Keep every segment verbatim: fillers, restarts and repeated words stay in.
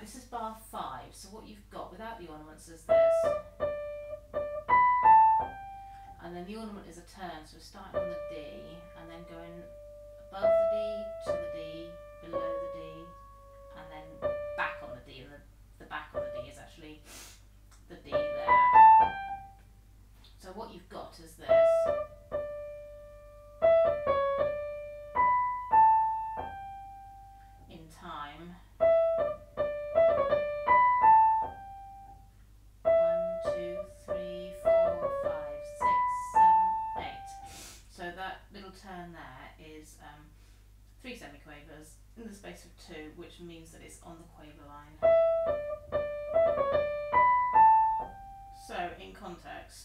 this is bar five, so what you've got without the ornaments is this. And then the ornament is a turn, so we're starting on the D, and then going above the D, to the D, below the D, and then back on the D, and the, the back on the D is actually the D there. So what you've got is this. In time. One, two, three, four, five, six, seven, eight. So that little turn there is um, three semiquavers in the space of two, which means that it's on the quaver line. So in context,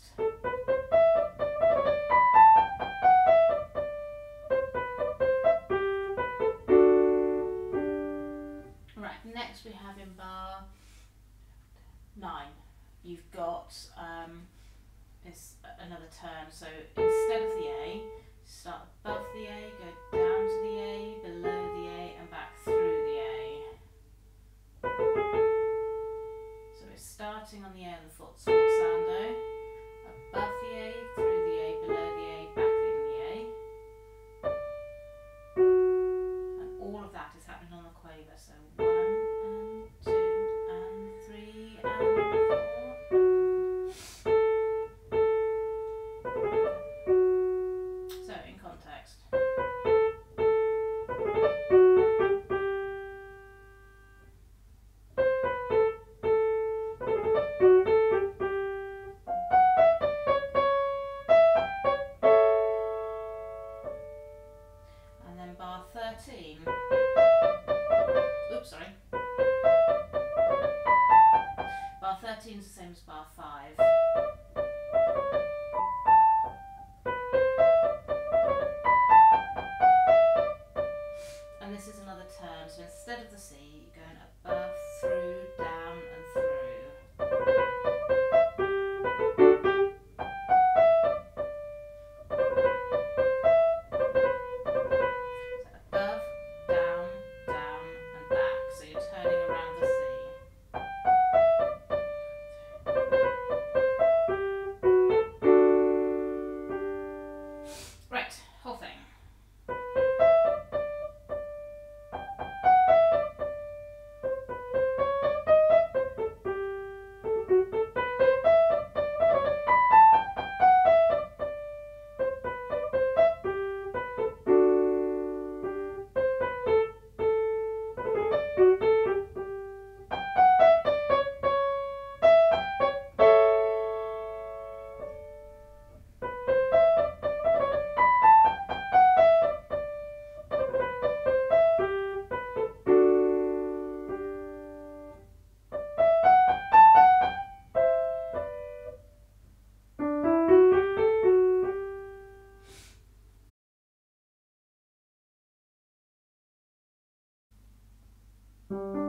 right, next we have in bar nine, you've got um, this, another turn, so instead of the A, start above the A, go down to the A, below the A, and back through the A. So it's starting on the A on the foot sforzando, above the A, through the A, below the A, back in the A. And all of that is happening on the quaver, so one and two and three and four. So in context. And then bar thirteen. Oops, sorry. Bar thirteen is the same as bar five. And this is another turn, so instead of the C, you're going above, through, down and through. So above, down, down and back, so you're turning around the C. Right, whole thing. Thank you.